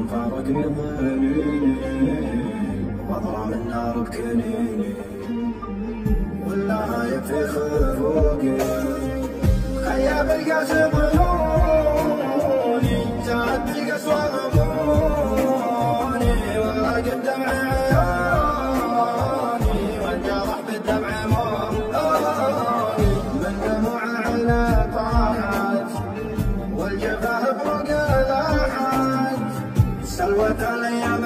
فارقني ظنيني واضرب النار بكنيني والله يكفي خفوقي خياب القاسم عيوني زاد بالقسوة غموني والله قد دمع عيوني والجرح بالدمع موني من دموع على طاحت والجفاه فوق لاحت سلوة الايام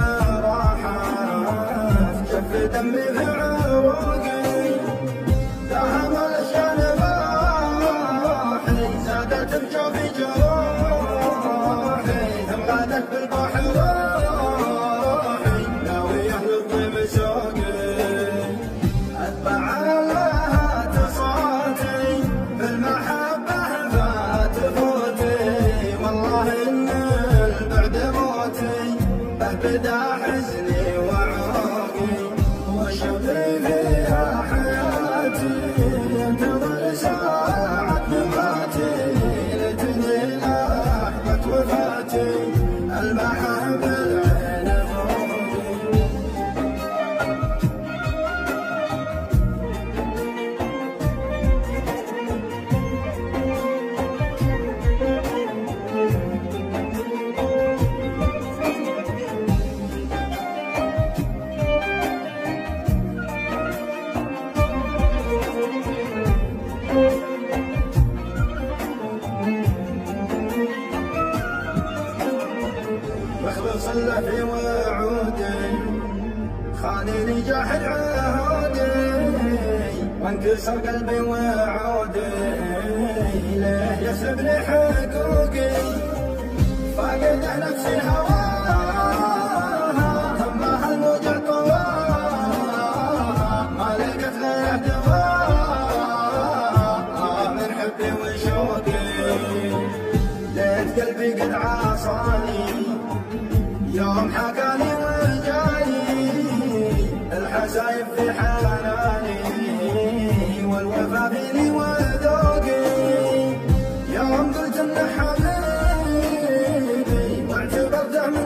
راحت جف دمي في عروقي دهم الاشجان باحي زادت بجوفي جروحي ثم غادت بالبحر روحي ناوية للطيب سوقي اتبع اللهات صوتي بالمحبة فات فوتي والله ان البعد موتي بدا حزني وعروقي وشوقي فيها حياتي انتظر ساعة مماتي لتني لحظة وفاتي المحب العين فوقي واخلص له في وعودي خانيني جاحد عهودي وانكسر قلبي وعودي ليه يسلبني حقوقي فاقد نفسي هواها همها الموجع طواها ما لقيت له دواء من حبي وشوقي ليت قلبي قد عاصاني يوم حكاني وجاني الحسايب في حناني والوفا فيني وذوقي يوم قلت ان حبيبي واعتبرته من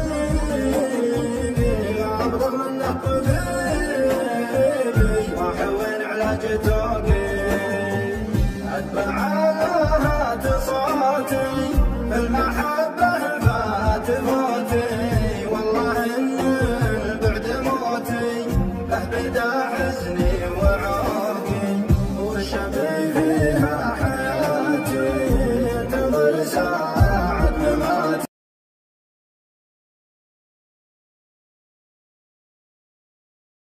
نصيبي غاب رغم انه طبيبي واحول علاج ذوقي اتبع لهات صوتي في المحل